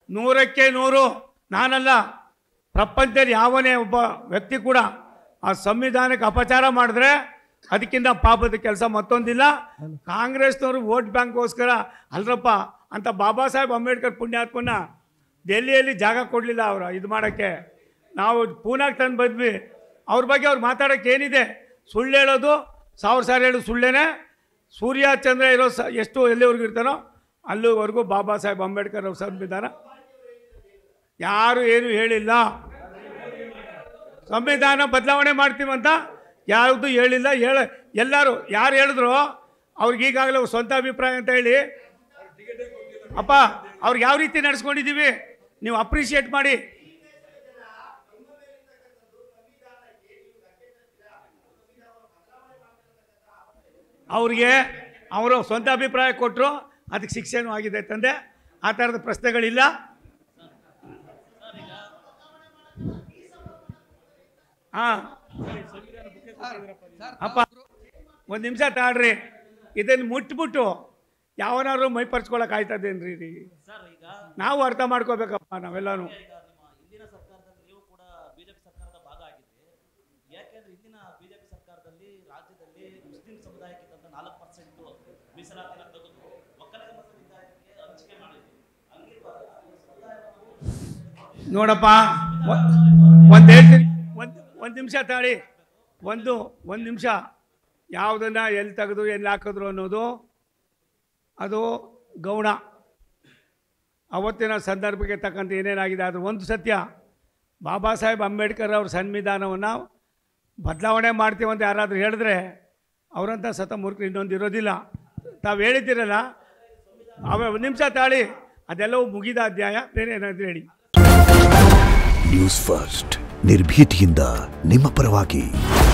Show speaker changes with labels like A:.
A: 100ಕ್ಕೆ 100 ನಾನಲ್ಲ, ಪ್ರಪಂಚದಲ್ಲಿ ಯಾವನೇ ಒಬ್ಬ ವ್ಯಕ್ತಿ ಕೂಡ ಆ ಸಂವಿಧಾನಕ್ಕೆ ಅಪಚಾರ ಮಾಡಿದ್ರೆ ಅದಕ್ಕಿಂತ ಪಾಪದ ಕೆಲಸ ಮತ್ತೊಂದಿಲ್ಲ. ಕಾಂಗ್ರೆಸ್ನವರು ವೋಟ್ ಬ್ಯಾಂಕ್ಗೋಸ್ಕರ ಅಲ್ರಪ್ಪ ಅಂತ ಬಾಬಾ ಸಾಹೇಬ್ ಅಂಬೇಡ್ಕರ್ ಪುಣ್ಯಾತ್ಮನ ಡೆಲ್ಲಿಯಲ್ಲಿ ಜಾಗ ಕೊಡಲಿಲ್ಲ ಅವರು ಇದು ಮಾಡೋಕ್ಕೆ. ನಾವು ಪೂನಾಗೆ ತಂದು ಬಂದ್ವಿ. ಅವ್ರ ಬಗ್ಗೆ ಅವ್ರು ಮಾತಾಡೋಕ್ಕೆ ಏನಿದೆ? ಸುಳ್ಳು ಹೇಳೋದು 1000 ಸಾರಿ ಹೇಳೋದು ಸುಳ್ಳೇನೆ. ಸೂರ್ಯ ಚಂದ್ರ ಇರೋ ಎಷ್ಟು ಎಲ್ಲಿವರೆಗೂ ಇರ್ತಾನೋ ಅಲ್ಲಿವರೆಗೂ ಬಾಬಾ ಸಾಹೇಬ್ ಅಂಬೇಡ್ಕರ್ ಅವ್ರ ಸಂವಿಧಾನ ಯಾರು ಏನು ಹೇಳಿಲ್ಲ. ಸಂವಿಧಾನ ಬದಲಾವಣೆ ಮಾಡ್ತೀವಂತ ಯಾವುದು ಹೇಳಿಲ್ಲ. ಎಲ್ಲರೂ ಯಾರು ಹೇಳಿದ್ರು ಅವ್ರಿಗೀಗಾಗಲೇ ಸ್ವಂತ ಅಭಿಪ್ರಾಯ ಅಂತ ಹೇಳಿ ಅಪ್ಪ ಅವ್ರಿಗೆ ಯಾವ ರೀತಿ ನಡೆಸ್ಕೊಂಡಿದ್ದೀವಿ ನೀವು ಅಪ್ರಿಷಿಯೇಟ್ ಮಾಡಿ. ಅವ್ರಿಗೆ ಅವರು ಸ್ವಂತ ಅಭಿಪ್ರಾಯ ಕೊಟ್ಟರು, ಅದಕ್ಕೆ ಶಿಕ್ಷೆನೂ ಆಗಿದೆ ತಂದೆ. ಆ ಥರದ ಪ್ರಶ್ನೆಗಳಿಲ್ಲ. ಹಾಂ ಅಪ್ಪ ಒಂದು ನಿಮಿಷ ತಾಳ್ರಿ, ಇದನ್ನು ಮುಟ್ಬಿಟ್ಟು ಯಾವನಾದ್ರು ಮೈಪರ್ಸ್ಕೊಳಕ್ಕೆ ಆಯ್ತದೇನ್ರಿ? ನಾವು ಅರ್ಥ ಮಾಡ್ಕೋಬೇಕಪ್ಪ ನಾವೆಲ್ಲನೂ. ನೋಡಪ್ಪ ಒಂದು ಹೇಳ್ತೀನಿ, ಒಂದು ನಿಮಿಷ ತಾಳಿ, ಒಂದು ನಿಮಿಷ. ಯಾವುದನ್ನು ಎಲ್ಲಿ ತೆಗೆದು ಎಲ್ಲಿ ಹಾಕಿದ್ರು ಅನ್ನೋದು ಅದು ಗೌಣ. ಅವತ್ತಿನ ಸಂದರ್ಭಕ್ಕೆ ತಕ್ಕಂತೆ ಏನೇನಾಗಿದೆ. ಆದರೆ ಒಂದು ಸತ್ಯ, ಬಾಬಾ ಸಾಹೇಬ್ ಅಂಬೇಡ್ಕರ್ ಅವ್ರ ಸಂವಿಧಾನವನ್ನು ಬದಲಾವಣೆ ಮಾಡ್ತೀವಂತ ಯಾರಾದರೂ ಹೇಳಿದ್ರೆ ಅವರಂಥ ಸತ ಮೂರ್ಖರು ಇನ್ನೊಂದು ಇರೋದಿಲ್ಲ. ತಾವು ಹೇಳಿದ್ದೀರಲ್ಲ, ಒಂದು ನಿಮಿಷ ತಾಳಿ, ಅದೆಲ್ಲವೂ ಮುಗಿದ ಅಧ್ಯಾಯ. ಬೇರೆ ಏನಾದರೂ ಹೇಳಿ.
B: ನ್ಯೂಸ್ ಫಸ್ಟ್ ನಿರ್ಭೀತಿಯಿಂದ ನಿಮ್ಮ ಪರವಾಗಿ.